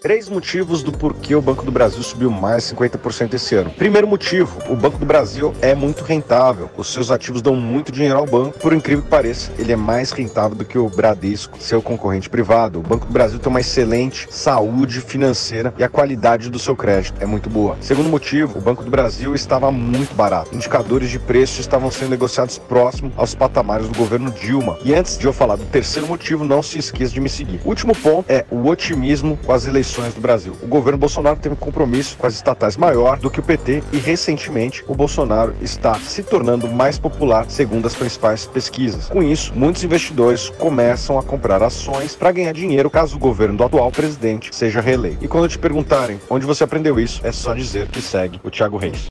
Três motivos do porquê o Banco do Brasil subiu mais 50% esse ano. Primeiro motivo, o Banco do Brasil é muito rentável. Os seus ativos dão muito dinheiro ao banco. Por incrível que pareça, ele é mais rentável do que o Bradesco, seu concorrente privado. O Banco do Brasil tem uma excelente saúde financeira e a qualidade do seu crédito é muito boa. Segundo motivo, o Banco do Brasil estava muito barato. Indicadores de preço estavam sendo negociados próximo aos patamares do governo Dilma. E antes de eu falar do terceiro motivo, não se esqueça de me seguir. O último ponto é o otimismo com as eleições do Brasil. O governo Bolsonaro teve um compromisso com as estatais maior do que o PT e, recentemente, o Bolsonaro está se tornando mais popular segundo as principais pesquisas. Com isso, muitos investidores começam a comprar ações para ganhar dinheiro caso o governo do atual presidente seja reeleito. E quando te perguntarem onde você aprendeu isso, é só dizer que segue o Thiago Reis.